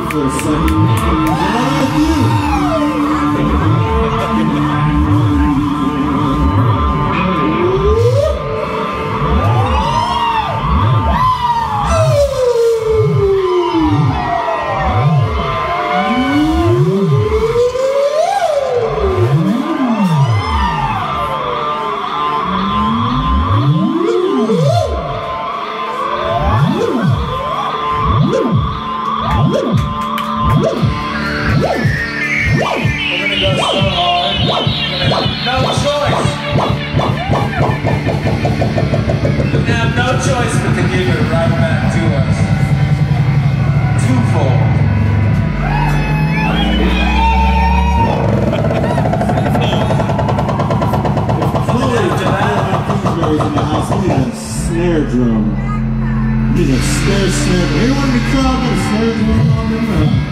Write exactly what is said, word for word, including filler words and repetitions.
for a second. What about you? No choice. We have no choice but to give it right back to us. Twofold. In the house, we need a snare drum. We need a snare snare. Anyone in the crowd got a snare drum on them?